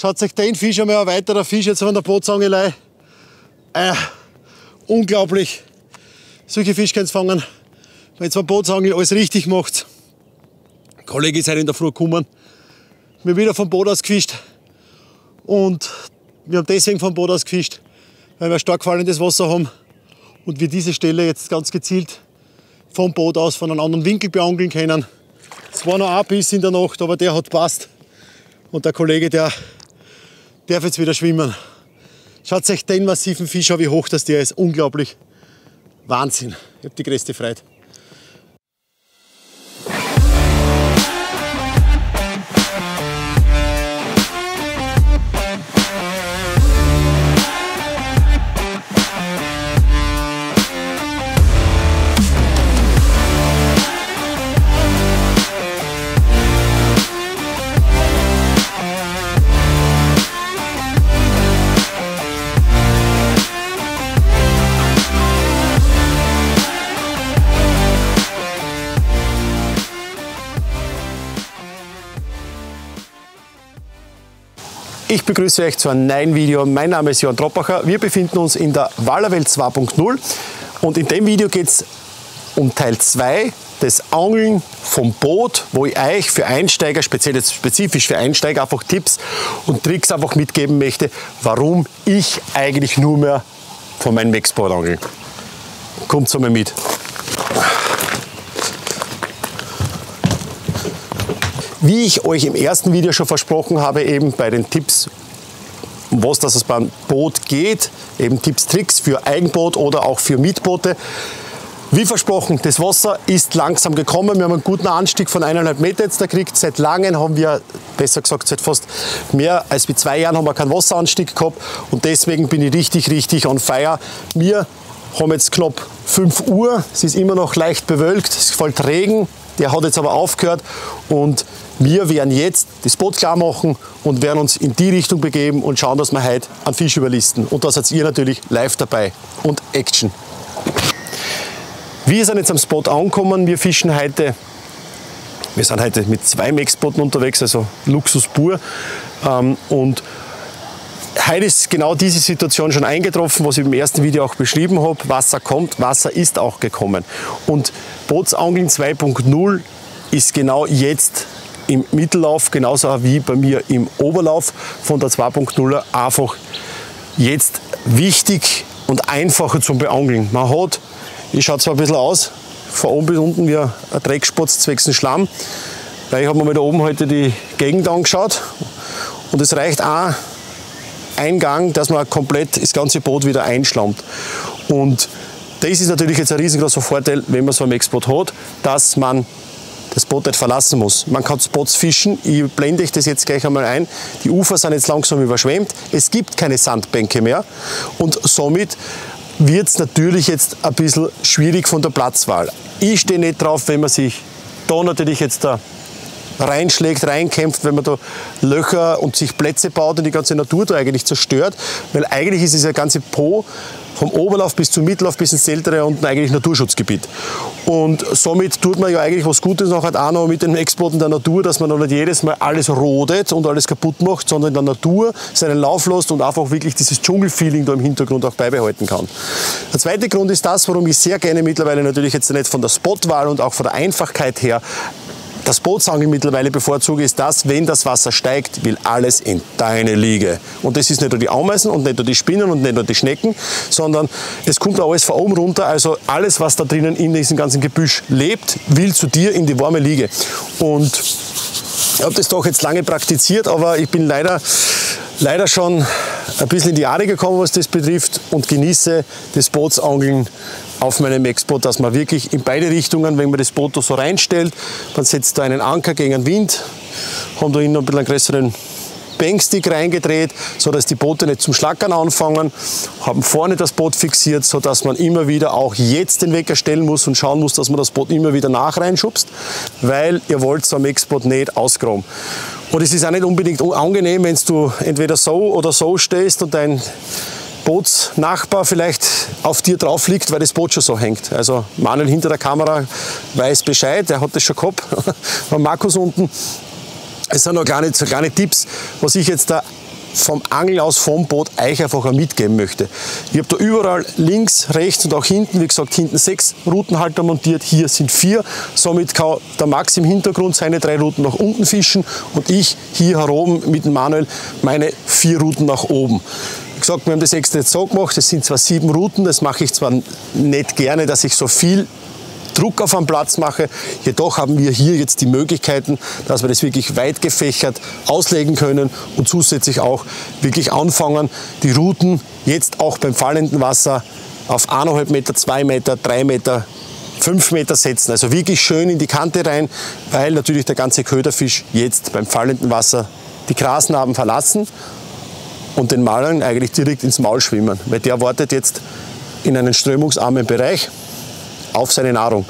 Schaut euch den Fisch einmal, ein weiterer Fisch jetzt von der Bootsangelei. Unglaublich. Solche Fische könnt ihr fangen, wenn ihr beim Bootsangeln alles richtig macht. Der Kollege ist heute in der Früh gekommen, wir wieder vom Boot aus gefischt. Und wir haben deswegen vom Boot aus gefischt, weil wir stark fallendes Wasser haben und wir diese Stelle jetzt ganz gezielt vom Boot aus von einem anderen Winkel beangeln können. Es war noch ein Biss in der Nacht, aber der hat passt. Und der Kollege, der darf jetzt wieder schwimmen. Schaut euch den massiven Fisch an, wie hoch das der ist. Unglaublich. Wahnsinn. Ich habe die größte Freude. Ich begrüße euch zu einem neuen Video. Mein Name ist Johann Troppacher. Wir befinden uns in der Wallerwelt 2.0 und in dem Video geht es um Teil 2 des Angeln vom Boot, wo ich euch für Einsteiger, spezifisch für Einsteiger, einfach Tipps und Tricks einfach mitgeben möchte, warum ich eigentlich nur mehr von meinem Maxboard angel. Kommt so mal mit. Wie ich euch im ersten Video schon versprochen habe, eben bei den Tipps, um was es beim Boot geht, eben Tipps, Tricks für Eigenboot oder auch für Mietboote. Wie versprochen, das Wasser ist langsam gekommen. Wir haben einen guten Anstieg von 1,5 Meter jetzt gekriegt. Seit langem haben wir, besser gesagt, seit fast mehr als 2 Jahren haben wir keinen Wasseranstieg gehabt. Und deswegen bin ich richtig on fire. Wir haben jetzt knapp 5 Uhr. Es ist immer noch leicht bewölkt. Es fällt Regen. Der hat jetzt aber aufgehört und wir werden jetzt das Boot klar machen und werden uns in die Richtung begeben und schauen, dass wir heute einen Fisch überlisten. Und da seid ihr natürlich live dabei und Action. Wir sind jetzt am Spot angekommen. Wir fischen heute, wir sind heute mit 2 Maxbooten unterwegs, also Luxus pur. Und heute ist genau diese Situation schon eingetroffen, was ich im ersten Video auch beschrieben habe. Wasser kommt, Wasser ist auch gekommen. Und Bootsangeln 2.0 ist genau jetzt im Mittellauf, genauso wie bei mir im Oberlauf von der 2.0 einfach jetzt wichtig und einfacher zum Beangeln. Man hat, ich schaue zwar ein bisschen aus, von oben bis unten wie ein Dreckspatz zwecks Schlamm, weil ich habe mir mal da oben heute die Gegend angeschaut und es reicht auch ein Gang, dass man komplett das ganze Boot wieder einschlammt. Und das ist natürlich jetzt ein riesengroßer Vorteil, wenn man so ein Maxboot hat, dass man das Boot nicht verlassen muss. Man kann Spots fischen, ich blende euch das jetzt gleich einmal ein. Die Ufer sind jetzt langsam überschwemmt, es gibt keine Sandbänke mehr und somit wird es natürlich jetzt ein bisschen schwierig von der Platzwahl. Ich stehe nicht drauf, wenn man sich da natürlich jetzt da reinschlägt, reinkämpft, wenn man da Löcher und sich Plätze baut und die ganze Natur da eigentlich zerstört, weil eigentlich ist dieser ganze Po vom Oberlauf bis zum Mittellauf bis ins Ältere unten eigentlich Naturschutzgebiet. Und somit tut man ja eigentlich was Gutes nachher auch noch mit den Maxbooten der Natur, dass man noch nicht jedes Mal alles rodet und alles kaputt macht, sondern in der Natur seinen Lauf lässt und einfach wirklich dieses Dschungelfeeling da im Hintergrund auch beibehalten kann. Der zweite Grund ist das, warum ich sehr gerne mittlerweile natürlich jetzt nicht von der Spotwahl und auch von der Einfachkeit her das Bootsangeln mittlerweile bevorzuge, ist das, wenn das Wasser steigt, will alles in deine Liege. Und das ist nicht nur die Ameisen und nicht nur die Spinnen und nicht nur die Schnecken, sondern es kommt alles von oben runter. Also alles, was da drinnen in diesem ganzen Gebüsch lebt, will zu dir in die warme Liege. Und ich habe das doch jetzt lange praktiziert, aber ich bin leider schon ein bisschen in die Jahre gekommen, was das betrifft und genieße das Bootsangeln auf meinem Maxboot, dass man wirklich in beide Richtungen, wenn man das Boot da so reinstellt, man setzt da einen Anker gegen den Wind, haben da innen ein bisschen einen größeren Bankstick reingedreht, sodass die Boote nicht zum Schlackern anfangen, haben vorne das Boot fixiert, sodass man immer wieder auch jetzt den Wecker stellen muss und schauen muss, dass man das Boot immer wieder nach reinschubst, weil ihr wollt so ein Maxboot nicht ausgraben. Und es ist auch nicht unbedingt angenehm, wenn du entweder so oder so stehst und dein Bootsnachbar vielleicht auf dir drauf liegt, weil das Boot schon so hängt. Also Manuel hinter der Kamera weiß Bescheid, der hat das schon gehabt, von Markus unten. Es sind noch kleine Tipps, was ich jetzt da vom Angeln aus vom Boot euch einfach mitgeben möchte. Ich habe da überall links, rechts und auch hinten, wie gesagt, hinten 6 Routenhalter montiert, hier sind 4. Somit kann der Max im Hintergrund seine 3 Routen nach unten fischen und ich hier heroben mit dem Manuel meine 4 Routen nach oben. Wie gesagt, wir haben das extra jetzt so gemacht, das sind zwar 7 Routen, das mache ich zwar nicht gerne, dass ich so viel Druck auf einen Platz mache. Jedoch haben wir hier jetzt die Möglichkeiten, dass wir das wirklich weit gefächert auslegen können und zusätzlich auch wirklich anfangen, die Routen jetzt auch beim fallenden Wasser auf 1,5 Meter, 2 Meter, 3 Meter, 5 Meter setzen. Also wirklich schön in die Kante rein, weil natürlich der ganze Köderfisch jetzt beim fallenden Wasser die Grasnarben verlassen und den Marlin eigentlich direkt ins Maul schwimmen, weil der wartet jetzt in einen strömungsarmen Bereich auf seine Nahrung.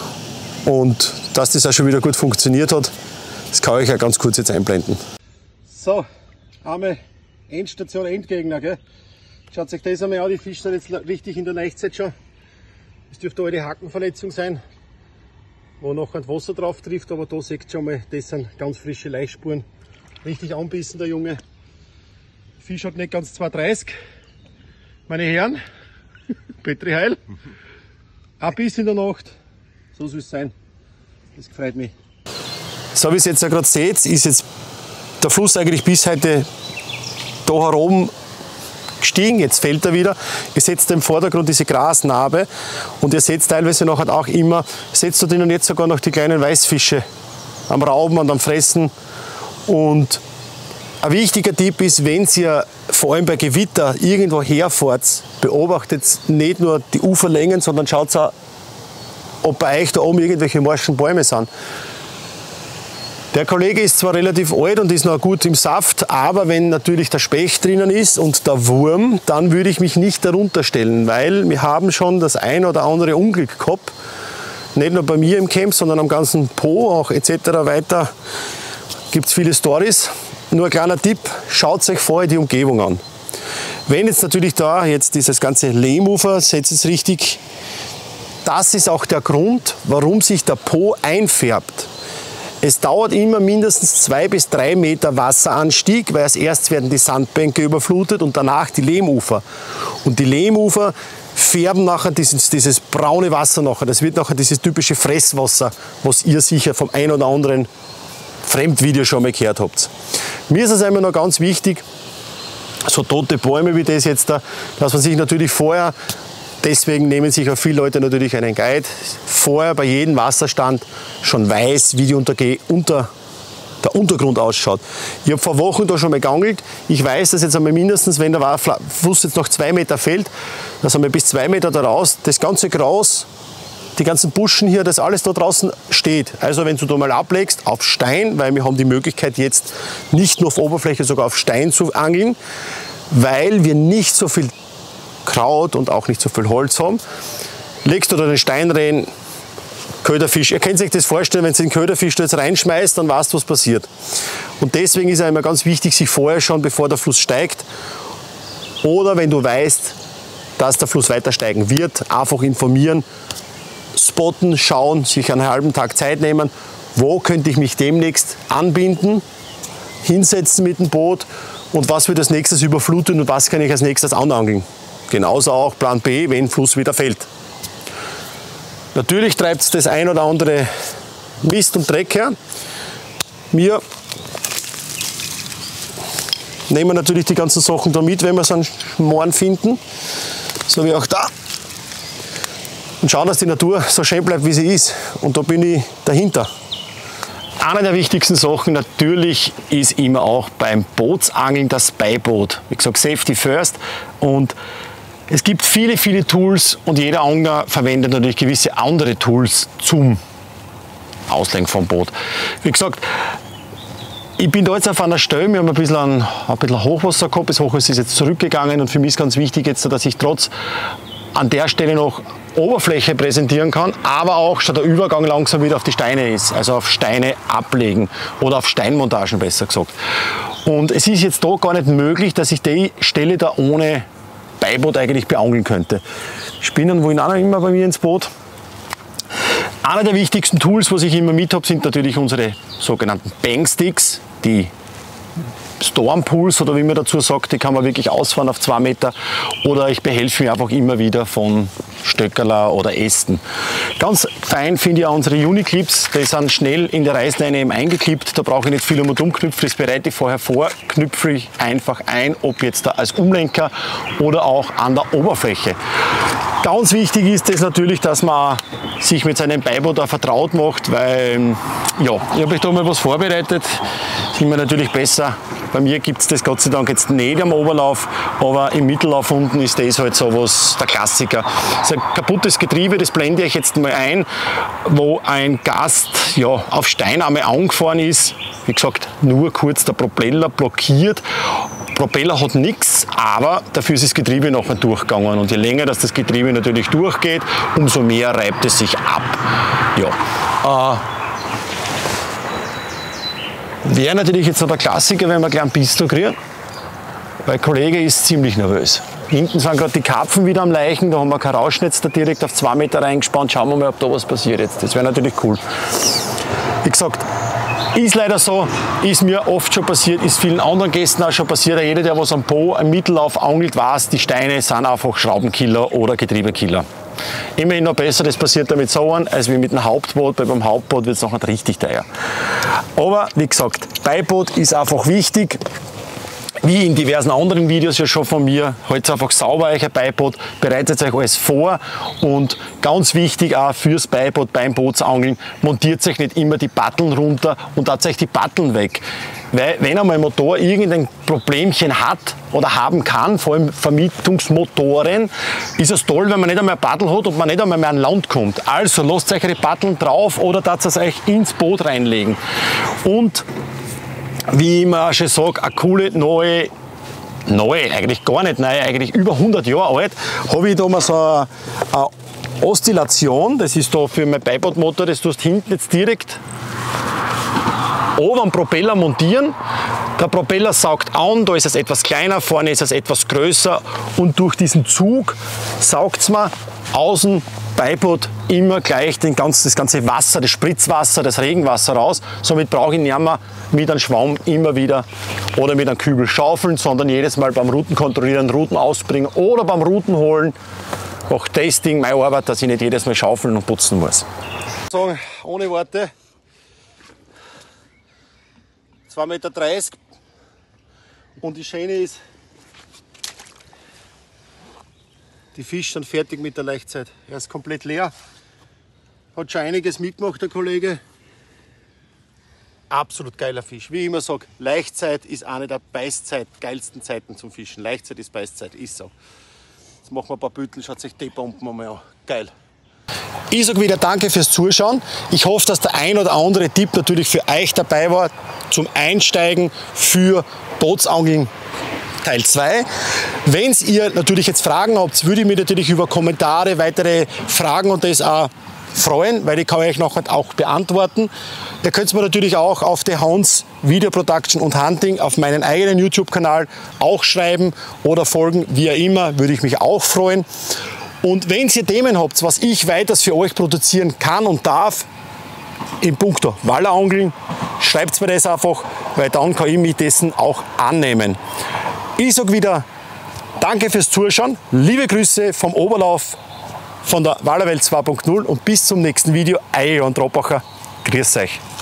Und dass das auch schon wieder gut funktioniert hat, das kann ich ja ganz kurz jetzt einblenden. So, einmal Endstation, Endgegner. Gell? Schaut euch das einmal an, die Fische sind jetzt richtig in der Nächtzeit schon. Es dürfte eine Hackenverletzung sein, wo noch ein Wasser drauf trifft, aber da seht ihr schon mal, das sind ganz frische Laichspuren. Richtig anbissen, der Junge. Der Fisch hat nicht ganz 2,30. Meine Herren, Petri Heil. Ein Biss in der Nacht, so soll es sein. Das freut mich. So wie ihr es jetzt ja gerade seht, ist jetzt der Fluss eigentlich bis heute da herum gestiegen. Jetzt fällt er wieder. Ihr seht im Vordergrund diese Grasnarbe und ihr seht teilweise nachher auch immer, seht ihr und jetzt sogar noch die kleinen Weißfische am Rauben und am Fressen. Und ein wichtiger Tipp ist, wenn ihr vor allem bei Gewitter irgendwo herfahrt, beobachtet nicht nur die Uferlängen, sondern schaut auch, ob bei euch da oben irgendwelche morschen Bäume sind. Der Kollege ist zwar relativ alt und ist noch gut im Saft, aber wenn natürlich der Specht drinnen ist und der Wurm, dann würde ich mich nicht darunter stellen, weil wir haben schon das ein oder andere Unglück gehabt. Nicht nur bei mir im Camp, sondern am ganzen Po, auch etc. weiter gibt es viele Storys. Nur ein kleiner Tipp, schaut euch vorher die Umgebung an. Wenn jetzt natürlich da jetzt dieses ganze Lehmufer, seht ihr es richtig, das ist auch der Grund, warum sich der Po einfärbt. Es dauert immer mindestens 2 bis 3 Meter Wasseranstieg, weil als erstes werden die Sandbänke überflutet und danach die Lehmufer. Und die Lehmufer färben nachher dieses braune Wasser nachher. Das wird nachher dieses typische Fresswasser, was ihr sicher vom ein oder anderen Fremdvideo schon mal gehört habt. Mir ist es einmal noch ganz wichtig, so tote Bäume wie das jetzt da, dass man sich natürlich vorher, deswegen nehmen sich auch viele Leute natürlich einen Guide, vorher bei jedem Wasserstand schon weiß, wie der Untergrund ausschaut. Ich habe vor Wochen da schon mal geangelt. Ich weiß, dass jetzt einmal mindestens, wenn der Fluss jetzt noch 2 Meter fällt, dass einmal bis 2 Meter da raus das ganze Gras, die ganzen Buschen hier, das alles da draußen steht. Also wenn du da mal ablegst, auf Stein, weil wir haben die Möglichkeit jetzt nicht nur auf Oberfläche, sogar auf Stein zu angeln, weil wir nicht so viel Kraut und auch nicht so viel Holz haben. Legst du da den Stein rein, Köderfisch, ihr könnt euch das vorstellen, wenn du den Köderfisch da jetzt reinschmeißt, dann weißt du, was passiert. Und deswegen ist es immer ganz wichtig, sich vorher schon, bevor der Fluss steigt, oder wenn du weißt, dass der Fluss weiter steigen wird, einfach informieren, spotten, schauen, sich einen halben Tag Zeit nehmen, wo könnte ich mich demnächst anbinden, hinsetzen mit dem Boot und was wird als nächstes überfluten und was kann ich als nächstes anangeln. Genauso auch Plan B, wenn Fluss wieder fällt. Natürlich treibt es das ein oder andere Mist und Dreck her. Wir nehmen natürlich die ganzen Sachen da mit, wenn wir so einen Schmoren finden, so wie auch da. Und schauen, dass die Natur so schön bleibt, wie sie ist. Und da bin ich dahinter. Eine der wichtigsten Sachen natürlich ist immer auch beim Bootsangeln das Beiboot. Wie gesagt, Safety first. Und es gibt viele, viele Tools und jeder Angler verwendet natürlich gewisse andere Tools zum Auslegen vom Boot. Wie gesagt, ich bin da jetzt auf einer Stelle, wir haben ein bisschen Hochwasser gehabt, das Hochwasser ist jetzt zurückgegangen und für mich ist ganz wichtig jetzt, dass ich trotz an der Stelle noch Oberfläche präsentieren kann, aber auch schon der Übergang langsam wieder auf die Steine ist, also auf Steine ablegen oder auf Steinmontagen besser gesagt. Und es ist jetzt da gar nicht möglich, dass ich die Stelle da ohne Beiboot eigentlich beangeln könnte. Spinnen wollen auch noch immer bei mir ins Boot. Einer der wichtigsten Tools, was ich immer mit habe, sind natürlich unsere sogenannten Bangsticks, die Stormpools oder wie man dazu sagt, die kann man wirklich ausfahren auf 2 Meter, oder ich behelfe mich einfach immer wieder von Stöckerler oder Ästen. Ganz fein finde ich auch unsere Uniclips, die sind schnell in der Reißleine eben eingeklippt, da brauche ich nicht viel um und umknüpfen, das bereite ich vorher vor, knüpfe ich einfach ein, ob jetzt da als Umlenker oder auch an der Oberfläche. Ganz wichtig ist es natürlich, dass man sich mit seinem Beiboot da vertraut macht, weil ja, ich habe euch da mal was vorbereitet, ist immer natürlich besser. Bei mir gibt es das Gott sei Dank jetzt nicht am Oberlauf, aber im Mittellauf unten ist das halt so was, der Klassiker. Das ist ein kaputtes Getriebe, das blende ich jetzt mal ein, wo ein Gast ja, auf Steinarme angefahren ist. Wie gesagt, nur kurz der Propeller blockiert. Propeller hat nichts, aber dafür ist das Getriebe nachher durchgegangen. Und je länger das Getriebe natürlich durchgeht, umso mehr reibt es sich ab. Ja. Wäre natürlich jetzt noch der Klassiker, wenn wir gleich einen Pistol kriegen, weil der Kollege ist ziemlich nervös. Hinten sind gerade die Karpfen wieder am Leichen, da haben wir kein Rauschnetz da direkt auf 2 Meter reingespannt. Schauen wir mal, ob da was passiert jetzt. Das wäre natürlich cool. Wie gesagt, ist leider so, ist mir oft schon passiert, ist vielen anderen Gästen auch schon passiert. Jeder, der was am Po, im Mittellauf angelt, weiß, die Steine sind einfach Schraubenkiller oder Getriebekiller. Immerhin noch besser, das passiert damit so an, als wie mit dem Hauptboot, weil beim Hauptboot wird es noch richtig teuer. Aber wie gesagt, Beiboot ist einfach wichtig. Wie in diversen anderen Videos ja schon von mir, haltet einfach sauber euch ein Beiboot, bereitet euch alles vor und ganz wichtig auch fürs Beiboot beim Bootsangeln, montiert euch nicht immer die Batteln runter und tat euch die Batteln weg. Weil wenn einmal ein Motor irgendein Problemchen hat oder haben kann, vor allem Vermietungsmotoren, ist es toll, wenn man nicht einmal ein Battel hat und man nicht einmal mehr an Land kommt. Also lasst euch eure Batteln drauf oder tat es euch ins Boot reinlegen. Und wie ich immer schon sage, eine coole neue, eigentlich gar nicht neu, eigentlich über 100 Jahre alt, habe ich da mal so eine Oszillation, das ist da für mein Beibootmotor, das tust hinten jetzt direkt oben am Propeller montieren. Der Propeller saugt an, da ist es etwas kleiner, vorne ist es etwas größer und durch diesen Zug saugt es mir außen Beiboot immer gleich das ganze Wasser, das Spritzwasser, das Regenwasser raus. Somit brauche ich nicht mehr mit einem Schwamm immer wieder oder mit einem Kübel schaufeln, sondern jedes Mal beim Routen kontrollieren, Routen ausbringen oder beim Routen holen. Auch Testing, meine Arbeit, dass ich nicht jedes Mal schaufeln und putzen muss. Sagen, ohne Worte, 2,30 Meter und die Schöne ist, die Fische sind fertig mit der Laichzeit. Er ist komplett leer. Hat schon einiges mitgemacht, der Kollege. Absolut geiler Fisch. Wie ich immer sage, Laichzeit ist eine der geilsten Zeiten zum Fischen. Laichzeit ist Beißzeit, ist so. Jetzt machen wir ein paar Büttel, schaut sich die Bomben mal an. Geil. Ich sage wieder danke fürs Zuschauen. Ich hoffe, dass der ein oder andere Tipp natürlich für euch dabei war zum Einsteigen für Bootsangeln Teil 2. Wenn ihr natürlich jetzt Fragen habt, würde ich mich natürlich über Kommentare, weitere Fragen und das auch freuen, weil ich kann euch noch auch beantworten. Ihr könnt es mir natürlich auch auf The Hounds Video Production und Hunting auf meinen eigenen YouTube-Kanal auch schreiben oder folgen, wie immer, würde ich mich auch freuen. Und wenn ihr Themen habt, was ich weiters für euch produzieren kann und darf, in puncto Wallerangeln, schreibt mir das einfach, weil dann kann ich mich dessen auch annehmen. Ich sage wieder danke fürs Zuschauen, liebe Grüße vom Oberlauf von der Wallerwelt 2.0 und bis zum nächsten Video, euer Johann Troppacher, grüß euch.